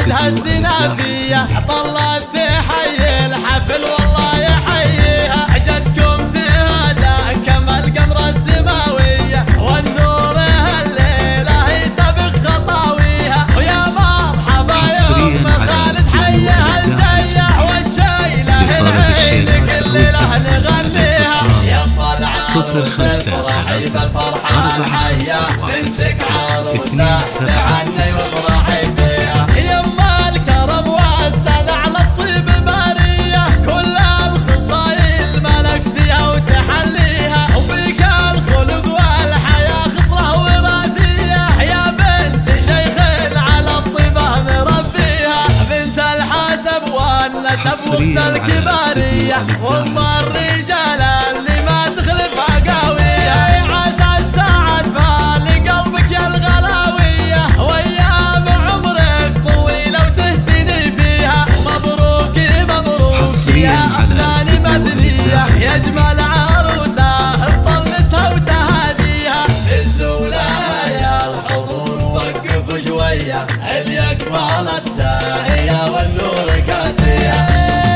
والدها السنافية طلت تحيي الحفل والله يحييها. جدكم تهدى كما القمر السماوية والنور الليلة يسبق خطاويها. ويا مرحبا يوم خالد حيها الجاية والشايلة العين كل له نغنيها. يما العروس افرحي بالفرحة الحية بنتك عروسة تهني وافرحي فيها. يما الكرم والسنة على الطيب بارية كل الخصايل ملكتيها وتحليها. وفيك الخلق والحياة خصلة وراثية يا بنت شيخ على الطيبة مربيها. بنت الحسب والنسب واخت الكبارية وام الرجال اللي ما تخلفها قاوية. عسى الساعة تفال قلبك يا الغلاوية وايام عمرك طويلة وتهتني فيها. مبروك مبروك يا أفنان مدنية يا اجمل عروسة بطلتها وتهاديها. الزولة يا الحضور وقف شوية اللي اقبل التهية والنور كاسية.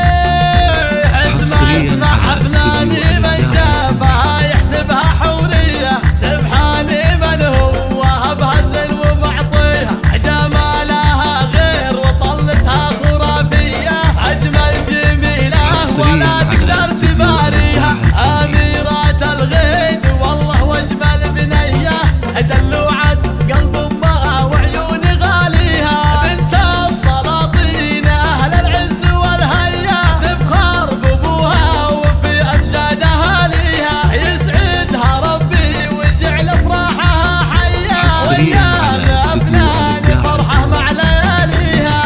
اسمع أفناني من شافها يحسبها حورية. سبحان من هو وهبها الزين ومعطيها. جمالها غير وطلتها خرافية. أجمل جميلة ولا تقدر تباريها. أميرة الغيد والله واجمل بنية دلوعة قلب أمها وعيون غاليها. بنت السلاطين أهل العز والهيا تفخر بأبوها وفي أمجادها ليها. يسعدها ربي ويجعل أفراحها حية وأيام أفنان فرحة مع لياليها.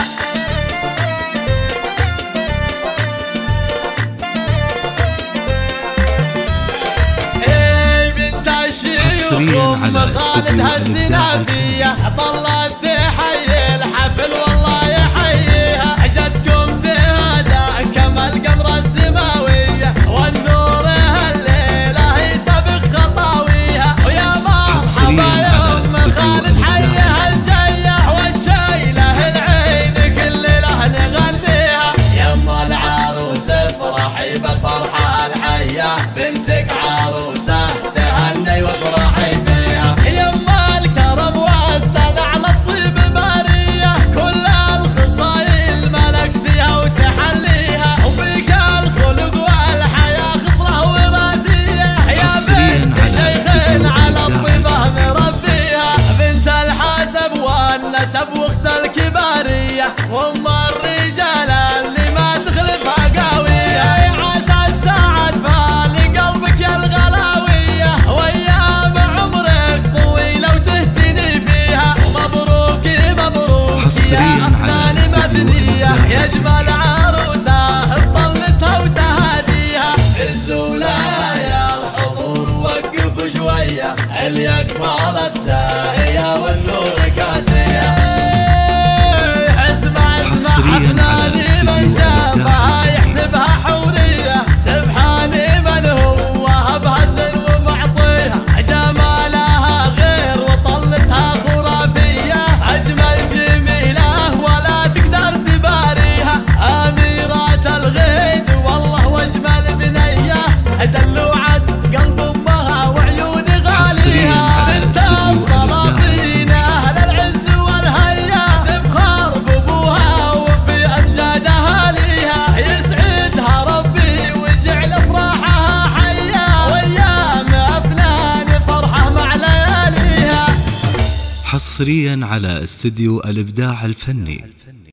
بنت الشيوخ أم خالدها السنافية طلت تحيي الحفل والله يحييها. جدكم تهدى كما القمر السماوية والنور الليلة يسبق خطاويها. ويا مرحبا يوم خالد حيها الجاية والشايلة العين كل له نغنيها. يما العروس افرحي بالفرحة الحية بنتك عروسة تهني وافرحي فيها. يما الكرم والسنة على الطيب بارية كل الخصايل ملكتيها وتحليها. وفيك الخلق والحياة خصلة وراثية يا بنت شيخ على الطيبة مربيها. بنت الحسب والنسب واخت الكبارية وام الرجال اللي ما تخلفها قاوية. عسى الساعة تفال قلبك يا الغلاوية وايام عمرك طويلة وتهتني فيها. مبروك مبروك يا أفنان مدنية يا اجمل عروسة بطلتها وتهاديها. الزولة يا الحضور وقف شوية اللي اقبل التهية والنور كاسية. اسمع أفناني من شافها يحسبها حورية. سبحان من هو وهبها الزين ومعطيها. جمالها غير وطلتها خرافية. أجمل جميلة ولا تقدر تباريها. أميرة الغيد والله واجمل بنية دلوعة قلب أمها وعيون غاليها. بنت السلاطين أهل العز والهيا تفخر بأبوها وفي أمجادها ليها. يسعدها ربي ويجعل أفراحها حية وأيام أفنان فرحة مع لياليها. حصريا على استديو الإبداع الفني.